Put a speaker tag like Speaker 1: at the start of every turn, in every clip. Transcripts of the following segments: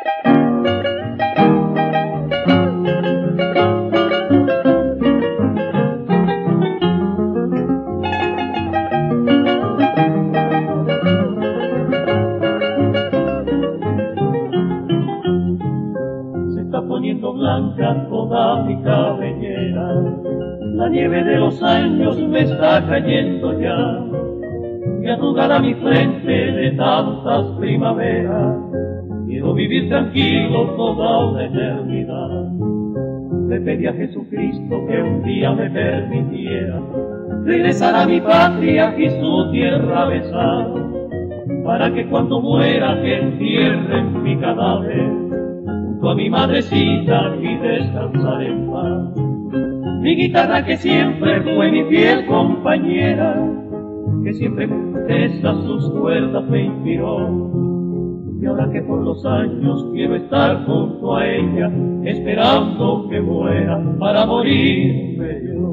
Speaker 1: Poniendo blanca toda mi cabellera, la nieve de los años me está cayendo ya, y arrugada mi frente de tantas primaveras, quiero vivir tranquilo toda una eternidad. Le pedí a Jesucristo que un día me permitiera regresar a mi patria y su tierra besar, para que cuando muera que entierren mi cadáver con mi madrecita y descansar en paz. Mi guitarra que siempre fue mi fiel compañera, que siempre esas sus cuerdas me inspiró, y ahora que por los años quiero estar junto a ella, esperando que muera para morirme yo.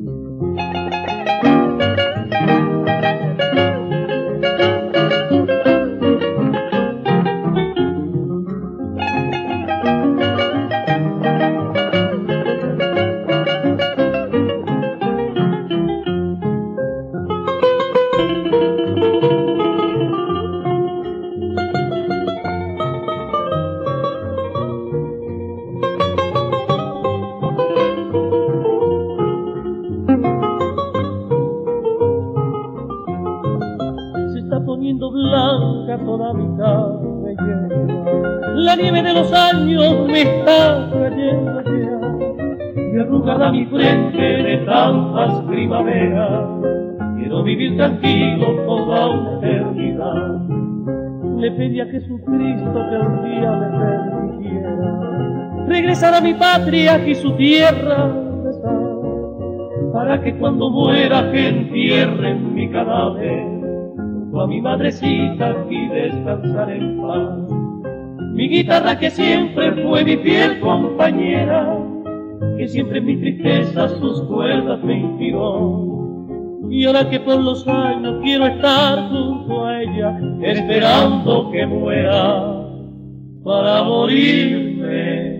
Speaker 1: Poniendo blanca toda mi cabellera, la nieve de los años me está cayendo ya, y arrugada mi frente de tantas primaveras, quiero vivir tranquilo toda una eternidad. Le pedí a Jesucristo que un día me permitiera regresar a mi patria y su tierra besar, para que cuando muera que entierren mi cadáver a mi madrecita y descansar en paz. Mi guitarra que siempre fue mi fiel compañera, que siempre en mi tristeza sus cuerdas me inspiró, y ahora que por los años quiero estar junto a ella, esperando que muera para morirme